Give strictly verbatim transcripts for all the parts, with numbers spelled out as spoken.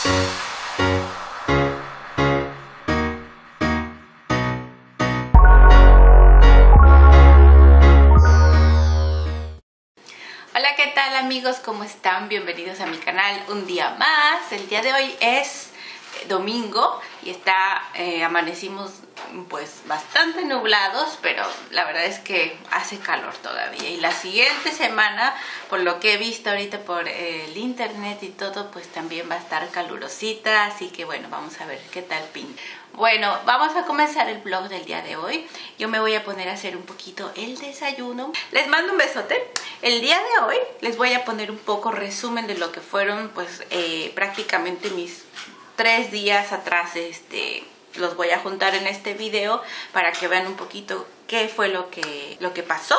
Hola, ¿qué tal amigos? ¿Cómo están? Bienvenidos a mi canal un día más. El día de hoy es domingo y está eh, amanecimos pues bastante nublados, pero la verdad es que hace calor todavía. Y la siguiente semana, por lo que he visto ahorita por eh, el internet y todo, pues también va a estar calurosita, así que bueno, vamos a ver qué tal pinta. Bueno, vamos a comenzar el vlog del día de hoy. Yo me voy a poner a hacer un poquito el desayuno. Les mando un besote. El día de hoy les voy a poner un poco resumen de lo que fueron pues eh, prácticamente mis tres días atrás. Este, los voy a juntar en este video para que vean un poquito qué fue lo que, lo que pasó.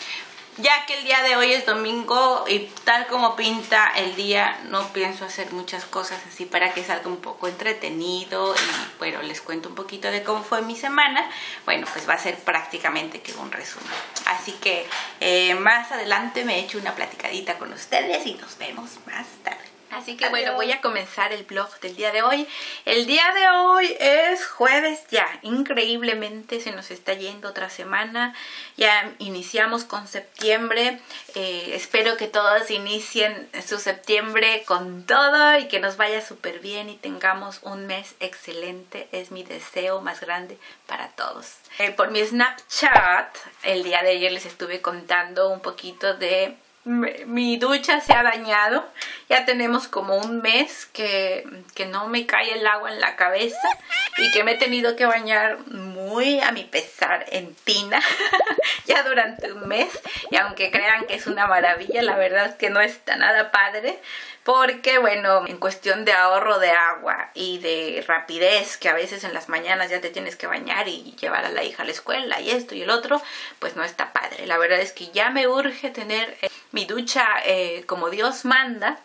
Ya que el día de hoy es domingo y tal como pinta el día, no pienso hacer muchas cosas así para que salga un poco entretenido. Y bueno, les cuento un poquito de cómo fue mi semana. Bueno, pues va a ser prácticamente que un resumen. Así que eh, más adelante me echo una platicadita con ustedes y nos vemos más tarde. Así que bueno, voy a comenzar el vlog del día de hoy. El día de hoy es jueves ya. Increíblemente se nos está yendo otra semana. Ya iniciamos con septiembre. Eh, espero que todos inicien su septiembre con todo y que nos vaya súper bien y tengamos un mes excelente. Es mi deseo más grande para todos. Eh, por mi Snapchat, el día de ayer les estuve contando un poquito de... Mi ducha se ha dañado. Ya tenemos como un mes que, que no me cae el agua en la cabeza y que me he tenido que bañar muy a mi pesar en tina ya durante un mes. Y aunque crean que es una maravilla, la verdad es que no está nada padre. Porque bueno, en cuestión de ahorro de agua y de rapidez, que a veces en las mañanas ya te tienes que bañar y llevar a la hija a la escuela y esto y el otro, pues no está padre. La verdad es que ya me urge tener eh, mi ducha eh, como Dios manda.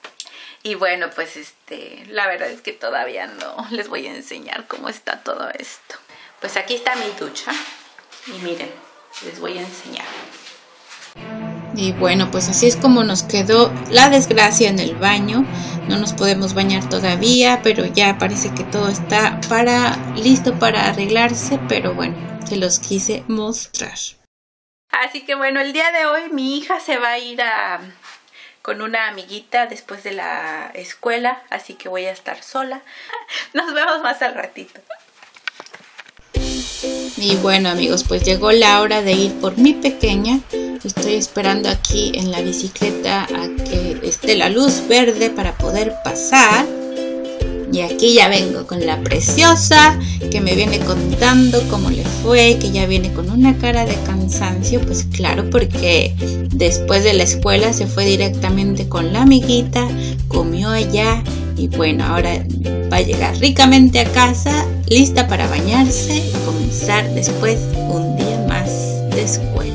Y bueno, pues este, la verdad es que todavía no les voy a enseñar cómo está todo esto. Pues aquí está mi ducha y miren, les voy a enseñar. Y bueno, pues así es como nos quedó la desgracia en el baño. No nos podemos bañar todavía, pero ya parece que todo está para listo para arreglarse. Pero bueno, se los quise mostrar. Así que bueno, el día de hoy mi hija se va a ir a, con una amiguita después de la escuela. Así que voy a estar sola. Nos vemos más al ratito. Y bueno amigos, pues llegó la hora de ir por mi pequeña. Estoy esperando aquí en la bicicleta a que esté la luz verde para poder pasar. Y aquí ya vengo con la preciosa que me viene contando cómo le fue, que ya viene con una cara de cansancio. Pues claro, porque después de la escuela se fue directamente con la amiguita, comió allá y bueno, ahora va a llegar ricamente a casa, lista para bañarse y comenzar después un día más de escuela.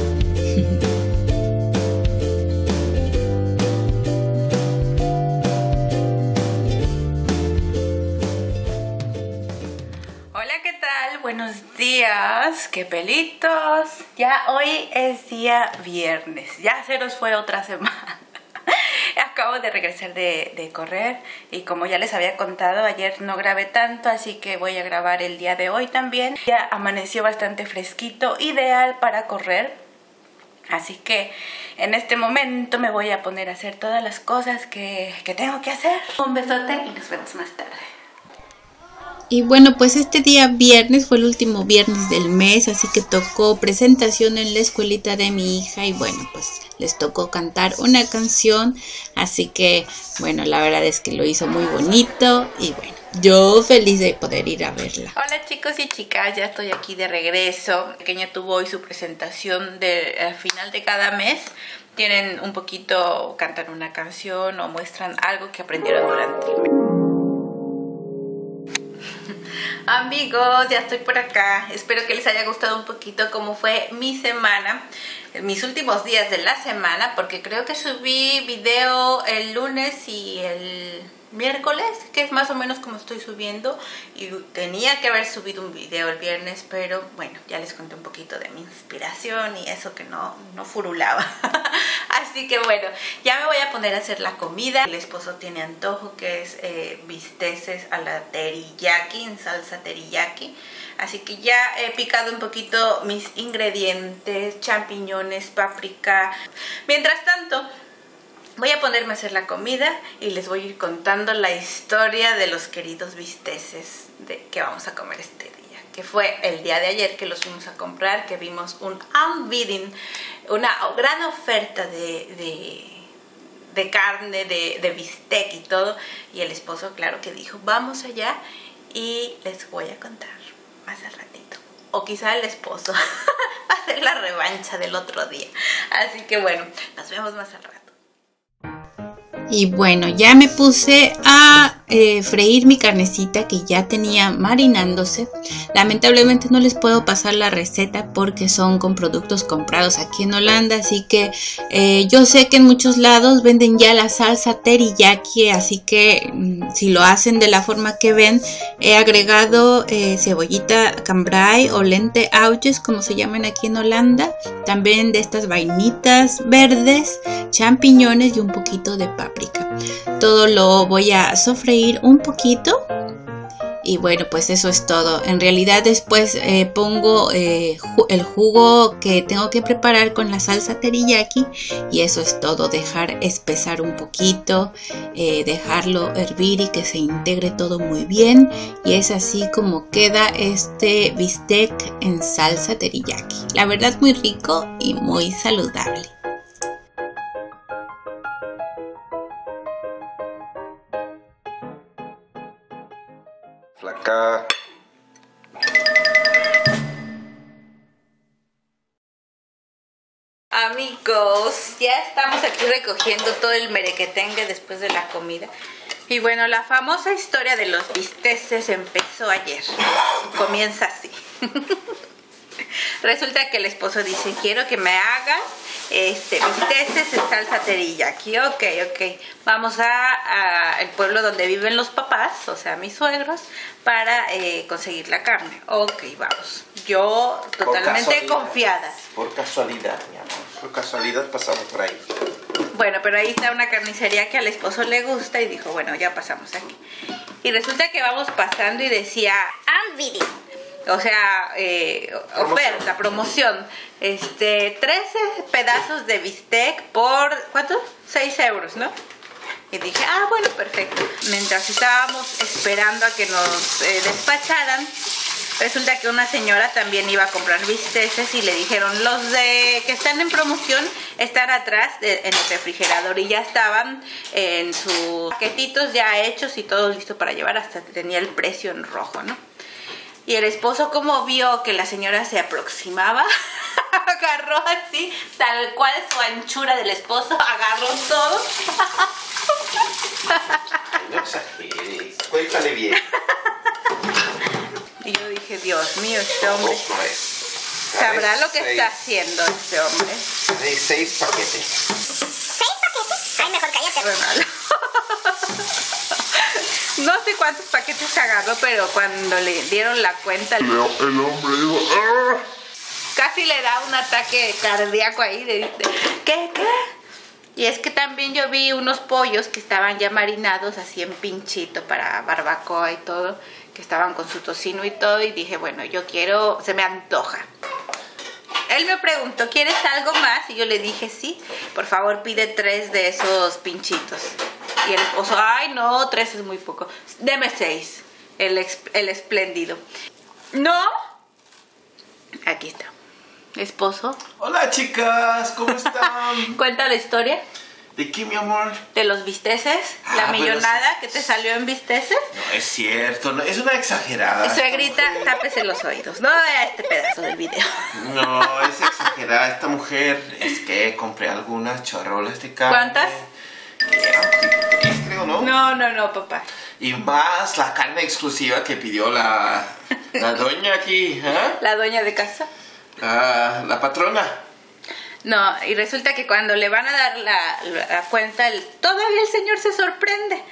Hola, ¿qué tal? Buenos días, qué pelitos. Ya hoy es día viernes, ya se nos fue otra semana. Acabo de regresar de, de correr y como ya les había contado, ayer no grabé tanto, así que voy a grabar el día de hoy también. Ya amaneció bastante fresquito, ideal para correr. Así que en este momento me voy a poner a hacer todas las cosas que, que tengo que hacer. Un besote y nos vemos más tarde. Y bueno, pues este día viernes fue el último viernes del mes, así que tocó presentación en la escuelita de mi hija y bueno, pues les tocó cantar una canción, así que bueno, la verdad es que lo hizo muy bonito y bueno, yo feliz de poder ir a verla. Hola chicos y chicas, ya estoy aquí de regreso. La pequeña tuvo hoy su presentación de, al final de cada mes. Tienen un poquito, cantan una canción o muestran algo que aprendieron durante el mes. Amigos, ya estoy por acá. Espero que les haya gustado un poquito cómo fue mi semana, mis últimos días de la semana, porque creo que subí video el lunes y el miércoles, que es más o menos como estoy subiendo, y tenía que haber subido un video el viernes, pero bueno, ya les conté un poquito de mi inspiración y eso que no, no furulaba. Así que bueno, ya me voy a poner a hacer la comida. El esposo tiene antojo, que es eh, bisteces a la teriyaki, en salsa teriyaki. Así que ya he picado un poquito mis ingredientes, champiñones, páprica. Mientras tanto, voy a ponerme a hacer la comida y les voy a ir contando la historia de los queridos bisteces de que vamos a comer este día. Que fue el día de ayer que los fuimos a comprar, que vimos un unbidding, una gran oferta de, de, de carne, de, de bistec y todo. Y el esposo, claro que dijo, vamos allá y les voy a contar más al ratito. O quizá el esposo va a hacer la revancha del otro día. Así que bueno, nos vemos más al rato. Y bueno, ya me puse a eh, freír mi carnecita que ya tenía marinándose. Lamentablemente no les puedo pasar la receta porque son con productos comprados aquí en Holanda. Así que eh, yo sé que en muchos lados venden ya la salsa teriyaki. Así que mm, si lo hacen de la forma que ven, he agregado eh, cebollita cambrai o lenteauges, como se llaman aquí en Holanda. También de estas vainitas verdes, champiñones y un poquito de páprica. Todo lo voy a sofreír un poquito y bueno, pues eso es todo. En realidad después eh, pongo eh, ju el jugo que tengo que preparar con la salsa teriyaki y eso es todo. Dejar espesar un poquito, eh, dejarlo hervir y que se integre todo muy bien, y es así como queda este bistec en salsa teriyaki. La verdad muy rico y muy saludable. Flaca. Amigos, ya estamos aquí recogiendo todo el merequetengue después de la comida. Y bueno, la famosa historia de los bisteces empezó ayer. Comienza así. Resulta que el esposo dice, quiero que me hagas este, bisteces en salsa teriyaki. Ok, ok. Vamos a, a el pueblo donde viven los papás, o sea, mis suegros, para eh, conseguir la carne. Ok, vamos. Yo totalmente confiada. Por casualidad, mi amor. Por casualidad pasamos por ahí. Bueno, pero ahí está una carnicería que al esposo le gusta y dijo, bueno, ya pasamos aquí. Y resulta que vamos pasando y decía, unbidding. O sea, eh, oferta, promoción. Este, trece pedazos de bistec por, ¿cuánto? seis euros, ¿no? Y dije, ah, bueno, perfecto. Mientras estábamos esperando a que nos eh, despacharan, resulta que una señora también iba a comprar bisteces y le dijeron, los de que están en promoción están atrás de, en el refrigerador, y ya estaban en sus paquetitos ya hechos y todo listo para llevar, hasta que tenía el precio en rojo, ¿no? Y el esposo, como vio que la señora se aproximaba, agarró así, tal cual su anchura del esposo, agarró todo. No exageres, cuéntale bien. Y yo dije, Dios mío, este hombre sabrá lo que está haciendo este hombre. Hay seis paquetes. ¿Seis paquetes? Ay, mejor cállate. No sé cuántos paquetes agarró, pero cuando le dieron la cuenta, el, el hombre dijo, ¡ah! Casi le da un ataque cardíaco ahí de, de ¿qué? ¿Qué? Y es que también yo vi unos pollos que estaban ya marinados así en pinchito para barbacoa y todo, que estaban con su tocino y todo, y dije, bueno, yo quiero, se me antoja. Él me preguntó, ¿quieres algo más? Y yo le dije, sí, por favor pide tres de esos pinchitos. Y el esposo, ay no, tres es muy poco, deme seis, el, el espléndido. ¿No? Aquí está. Esposo. Hola chicas, ¿cómo están? Cuenta la historia. ¿De qué, mi amor? De los bisteces, ah, la millonada sí, que te salió en bisteces. No es cierto, no, es una exagerada. Suegrita, tápese los oídos, no vea este pedazo del video. No, es exagerada esta mujer. Es que compré algunas charrolas de carne. ¿Cuántas? Tres, creo, ¿no? No, no, no, papá. Y más la carne exclusiva que pidió la, la doña aquí, ¿eh? La dueña de casa. La, la patrona. No, y resulta que cuando le van a dar la, la cuenta, el, todavía el señor se sorprende.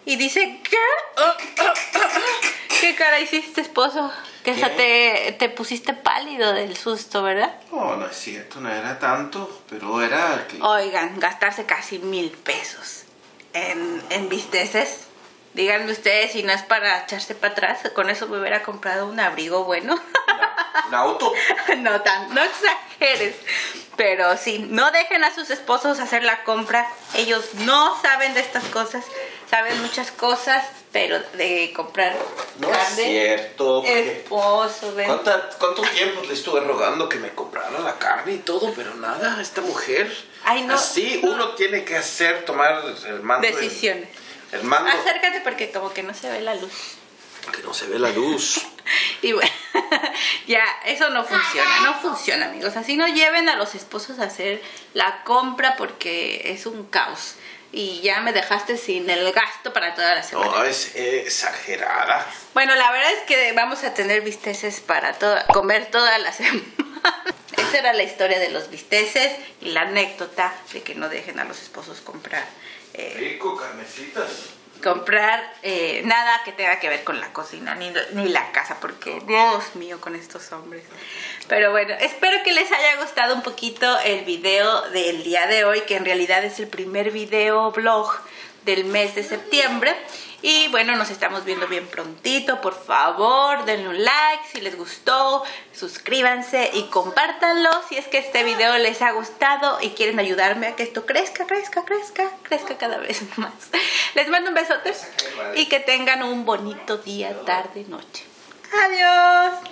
Y dice, ¿qué? Oh, oh, oh, oh. ¿Qué cara hiciste, esposo? Que hasta te, te pusiste pálido del susto, ¿verdad? No, no es cierto, no era tanto, pero era... que... Oigan, gastarse casi mil pesos en, en bisteces. Díganme ustedes si no es para echarse para atrás. Con eso me hubiera comprado un abrigo bueno. ¿Un auto? No tan, no exageres. Pero sí, no dejen a sus esposos hacer la compra. Ellos no saben de estas cosas. Saben muchas cosas, pero de comprar No carne. es cierto. porque- Esposo, ven. ¿Cuánta- ¿Cuánto tiempo le estuve rogando que me comprara la carne y todo? Pero nada, esta mujer... Ay, no. Así uno tiene que hacer, tomar el mando... en- Decisiones. El mando... Acércate porque como que no se ve la luz. Que no se ve la luz. Y bueno, ya, eso no funciona, no funciona, amigos. Así no lleven a los esposos a hacer la compra porque es un caos. Y ya me dejaste sin el gasto para toda la semana. No, es exagerada. Bueno, la verdad es que vamos a tener bisteces para toda, comer toda la semana. Esa era la historia de los bisteces y la anécdota de que no dejen a los esposos comprar. Eh, Rico, carnecitas. comprar eh, nada que tenga que ver con la cocina ni, ni la casa, porque Dios mío con estos hombres. Pero bueno, espero que les haya gustado un poquito el video del día de hoy, que en realidad es el primer video blog del mes de septiembre. Y bueno, nos estamos viendo bien prontito. Por favor, denle un like si les gustó, suscríbanse y compártanlo si es que este video les ha gustado y quieren ayudarme a que esto crezca, crezca, crezca, crezca cada vez más. Les mando un besote y que tengan un bonito día, tarde, noche. Adiós.